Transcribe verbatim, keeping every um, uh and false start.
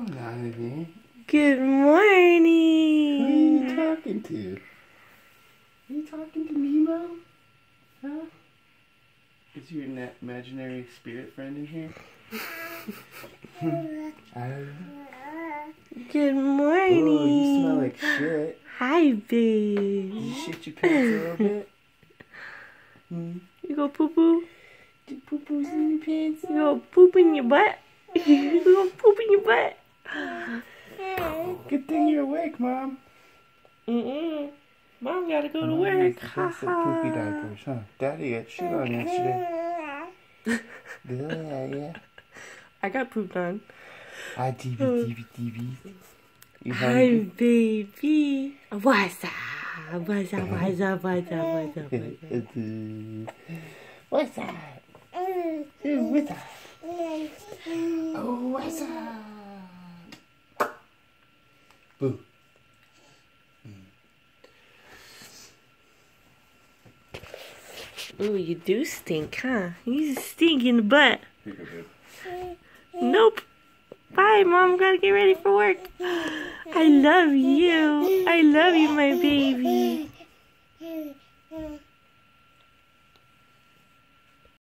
on out of here. Good morning. Who are you talking to? Are you talking to Nemo? Huh? Is your imaginary spirit friend in here? Good morning. Oh, you smell like shit. Hi, babe. Did you shit your pants a little bit? Hmm? You go poo poo? Did poo poos in your pants? You go poop in your butt? You go poop in your butt? Good thing you're awake, Mom. Mm-mm. Mom gotta go to Mom work. has the poopy diapers, huh? Daddy got shit on yesterday. Yeah, yeah. I got pooped on. Hi, D B, D B, D B. You Hi, hungry? baby. What's up? What's up? What's up? What's up? What's up? What's up? What's up? What's up? Oh, what's up? Boo. Ooh, you do stink, huh? You stink in the butt. Nope. Bye, Mom. Gotta get ready for work. I love you. I love you, my baby.